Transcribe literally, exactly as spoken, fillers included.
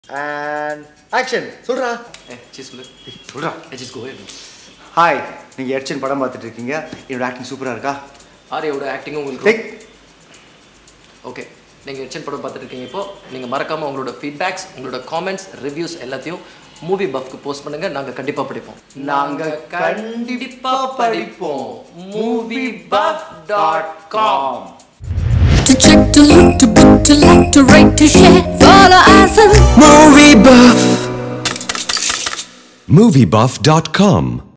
And action. சொல்றா. ஏய் சீ சொல்லு. சொல்றா. I just go head. Hi. நீங்க எர்ச்சன் படம் பார்த்துட்டு இருக்கீங்க. என்னோட ஆக்டிங் சூப்பரா இருக்கா? ஆரியோட ஆக்டிங் உங்களுக்கு ஓகே. நீங்க எர்ச்சன் படம் பார்த்துட்டு இருக்கீங்க. இப்போ நீங்க மறக்காம உங்களோட ஃபீட்பேக்ஸ், உங்களோட கமெண்ட்ஸ், ரிவ்யூஸ் எல்லாத்தையும் மூவி பஃப்க்கு போஸ்ட் பண்ணுங்க. நாங்க கண்டிப்பா படிப்போம். நாங்க கண்டிப்பா படிப்போம். Movie buff dot com. To check, to look, to book, to like, to rate, to share, follow us on Movie Buff. movie buff dot com